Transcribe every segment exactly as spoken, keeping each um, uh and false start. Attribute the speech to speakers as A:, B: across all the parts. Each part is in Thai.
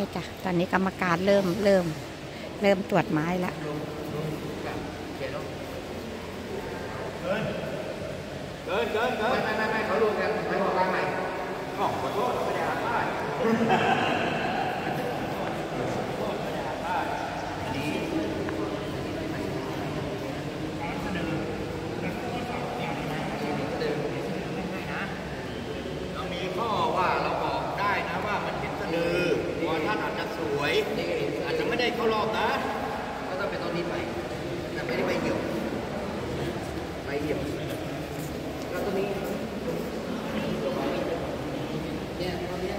A: จ้ะตอนนี้กรรมการเริ่มเริ่มเริ่มตรวจไม้แล้ว
B: เกินเกินเกินไม่ไม่ไม่เขารวมกันไม่บอกว่าไงของขอโทษไม่ได้อ่านป้ายเรามีข้อว่าเราบอกได้นะว่ามันเป็นสะดือว่าท่านอาจจะสวยอาจจะไม่ได้เข้ารอบนะก็ต้องเป็นต้นนี้ไปแต่ไม่ได้ใบเหี่ยวใบเหี่ยวแล้วตัวนี้เนี่ยตัวนี้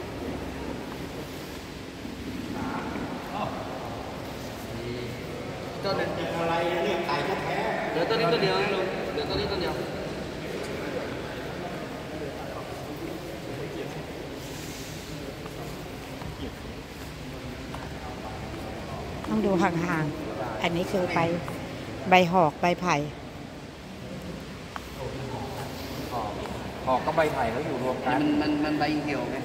B: ต้นเป็นอะไรเรียกไก่แท้ๆเดี๋ยวต้นนี้ต้นเดียวลุงเดี๋ยวต้นนี้ต้นเดียว
A: ต้องดูห่างๆอันนี้คือใบใบหอกใบไผ่
B: หอกกับใบไผ่เขาอยู่รวมกันมันมันมันใบเหี่ยวไง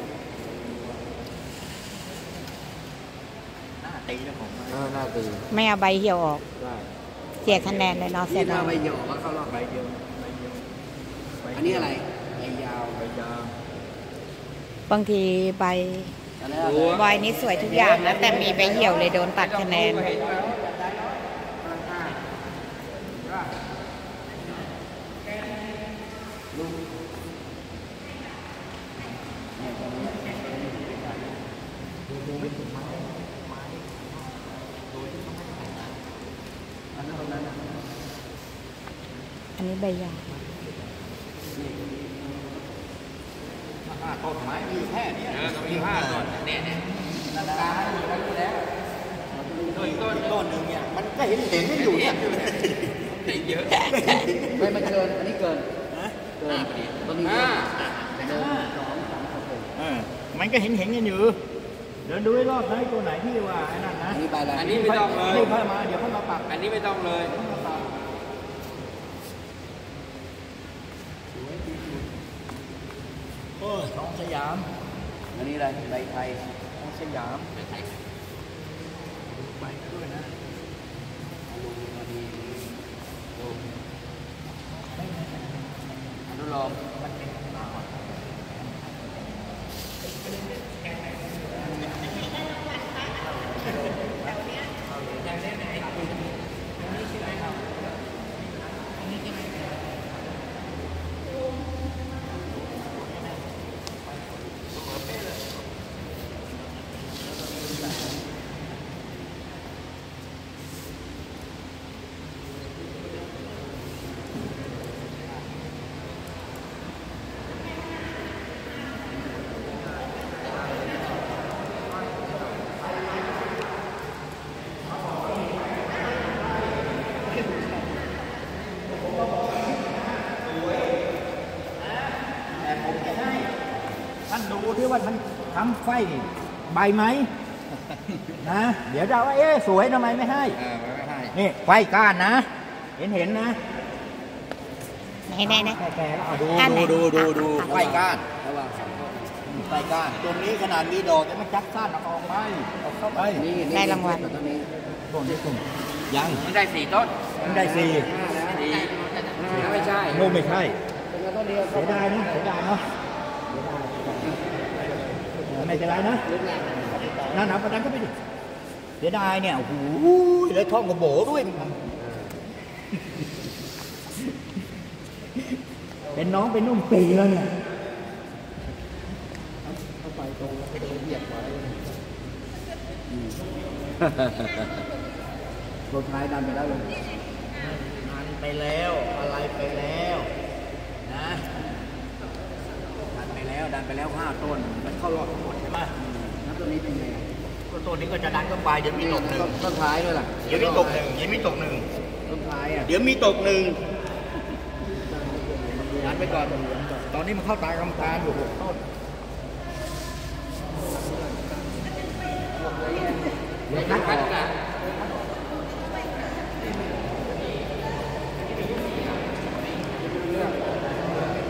B: หน้าตีนะผมเออหน้าตี
A: ไม่เอาใบเหี่ยวออกเสียคะแนนเลยเนาะเสียดาย
B: ใบเหี่ยวก็เข้ารอบใบเดียวใบเดียวอันนี้อะไรใบยาวใบยาว
A: บางทีใบใบนี้สวยทุกอย่างนะแต่มีใบเหี่ยวเลยโดนตัดคะแนนอันนี้ใบยาว
B: ห้าต้นไม้มีแค่นี้มีห้าต้นเนี่ยเนี่ยนาฬิกาอยู่แล้วอยู่แล้วต้นต้นต้นหนึ่งเนี่ยมันก็เห็นเห็นไม่อยู่เนี่ยเยอะไม่มันเกินอันนี้เกินเกินต้นนี้ห้าหนึ่งสองสามสี่อ่ามันก็เห็นเห็นกันอยู่เดินดูให้รอบนะตัวไหนที่ว่าไอ้นั่นนะอันนี้ใบอะไรอันนี้ไม่ต้องเลยเดี๋ยวค่อยมาเดี๋ยวค่อยมาปรับอันนี้ไม่ต้องเลยโอ้ทองสยามอันนี้อะไรใบไทยทองสยามใบไทยใบด้วยนะอนุโลมท่านดูที่ว่าท่านทำไฟใบไหมนะเดี๋ยวจะว่าเอ๊ะสวยทำไมไม่ให้ไม่ให้นี่ไฟก้านนะเห็นเห็นนะ
A: ไหนไหนไหน
B: แก่แล้วดูดูดูดูดูไฟก้านไฟก้านตรงนี้ขนาดมีดอกแต่มันจัดสั้นออกไปออกเข้าไป
A: ได้รางวัล
B: ต้นนี้ต้นนี้ต้นยังไม่ได้สี่ต้นไม่ได้สี่สี่ไม่ใช่โน้ไม่ใช่เสียดายนะเสียดายเนาะไม่เป็นไรนะนั่นนะประดันก็ไปดิเสียดายเนี่ยโอ้โหแล้วท้องกระโบด้วยเป็นน้องเป็นนุ่มปีแล้วเนี่ยเข้าไปตรงแล้วไปโดนเหยียบไว้รถท้ายดันไปแล้วเลยดันไปแล้วอะไรไปแล้วนะดันไปแล้วดันไปแล้วห้าต้นมันเข้ารอบทั้งหมดใช่ไหมแล้วตัวนี้เป็นไงก็ตัวนี้ก็จะดันเข้าไปเดี๋ยวมีตกหนึ่งต้นท้ายด้วยล่ะเดี๋ยวมีตกหนึ่งเดี๋ยวมีตกหนึ่งต้นท้ายอ่ะเดี๋ยวมีตกหนึ่งดันไปก่อนตอนนี้มันเข้าตากรรมการอยู่หกต้นเดี๋ยวคัดกันนะ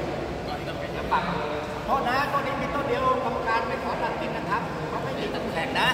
B: โทษนะต้นนี้มีต้นเดียวกรรมการไม่ขอตัดสินนะครับเขาไม่มีตำแหน่งนะ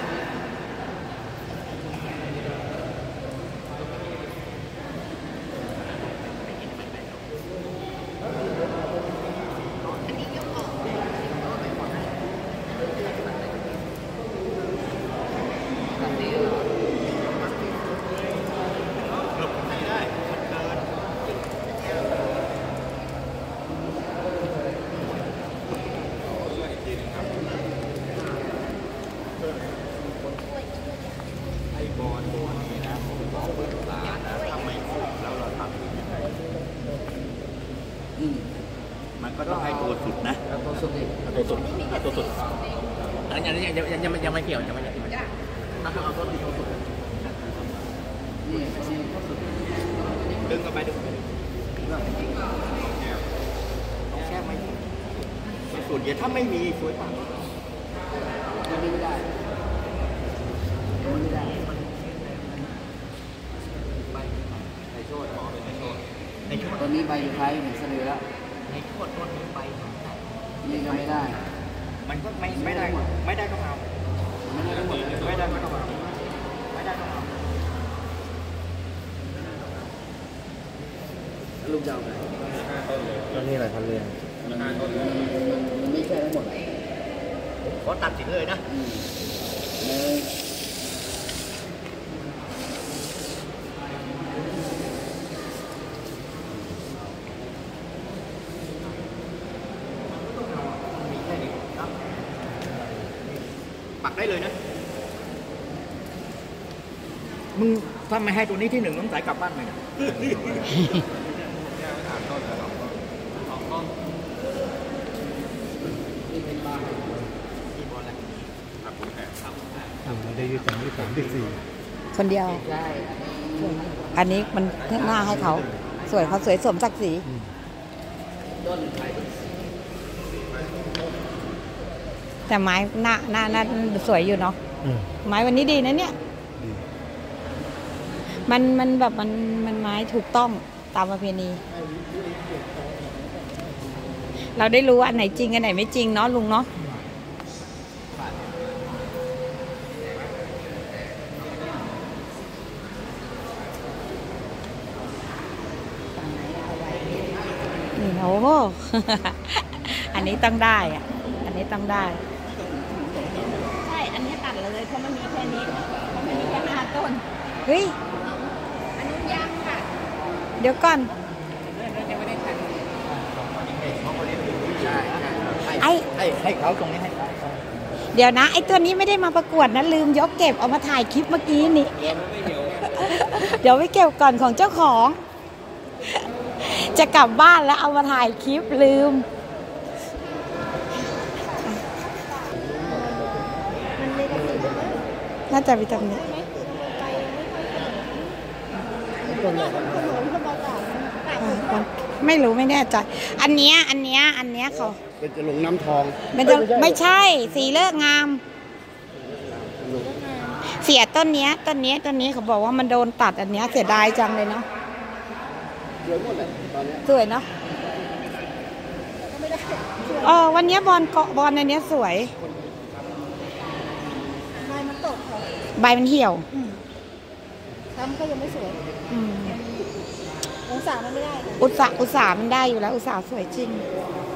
B: มันก็ต้องให้ตัวสุดนะตัวสุดตัวสุดตัวสุดอันนี้ยังยังยังยังไม่เกี่ยวยังไม่ยังไม่ถ้าเอาตัวสุดตัวสุดดึงกันไปดึงไปแค่ไม่สุดเดี๋ยวถ้าไม่มีสวยกว่าไม่ได้ไม่ได้ในโชดอ๋อเป็นในโชดในโชดตอนนี้ใบอยู่ท้ายถึงเสนอแล้วในโชดต้นนี้ใบนี่ก็ไม่ได้มันก็ไม่ไม่ได้ไม่ได้ก็เอาไม่ได้ก็หมดไม่ได้ก็เอาไม่ได้ก็เอาลูกเจ้าไหนตอนนี้อะไรพันเรือนมันไม่ใช่ทั้งหมดขอตัดสินเลยนะปักได้เลยนะมึงถ้าไม่ให้ตัวนี้ที่หนึ่งต้องสายกลับบ้านไหม
C: ได้ยี่สิบสามยี่สิบสามยี่สิบสี่
A: คนเดียวอันนี้มันหน้าให้เขาสวยเขาสวยสมศักดิ์ศรีแต่ไม้หน้าหน้าหน้าสวยอยู่เนาะไม้วันนี้ดีนะเนี่ยมันมันแบบมันมันไม้ถูกต้องตามประเพณีเราได้รู้ว่าอันไหนจริงอันไหนไม่จริงเนาะลุงเนาะนี่โอ้โห อันนี้ต้องได้อ่ะอันนี้ต้องได้ใช่อันนี้ตัดเลยเพราะมันมีแค่นี้มันไม่มีแค่ห้าต้นเฮ้ยอันนี้ยังค่ะเดี๋ยวก่อนไอ้ให้ให้เขาตรงนี้ให้เดี๋ยวนะไอ้ตัวนี้ไม่ได้มาประกวดนะลืมยกเก็บเอามาถ่ายคลิปเมื่อกี้นี่ เดี๋ยวไปเก็บก่อนของเจ้าของจะกลับบ้านแล้วเอามาถ่ายคลิปลืมน่าจะวิตามินไม่รู้ไม่แน่ใจอันเนี้ยอันเนี้ยอันเนี้ยเขา
C: เป็นจะลงน้ำทอง
A: ไม่จะไม่ใช่สีเลิกงามเสียต้นเนี้ยต้นเนี้ยต้นนี้เขาบอกว่ามันโดนตัดอันเนี้ยเสียดายจังเลยเนาะ
C: สวยหมดเลยตอนนี้
A: สวยเนาะเออวันนี้บอลเกาะบอลอันเนี้ยสวยใบมันตกใบมันเหี่ยวทำก็ยังไม่สวยองศามันไม่ได้อุตสาห์อุตสาห์มันได้อยู่แล้วอุตสาห์สวยจริง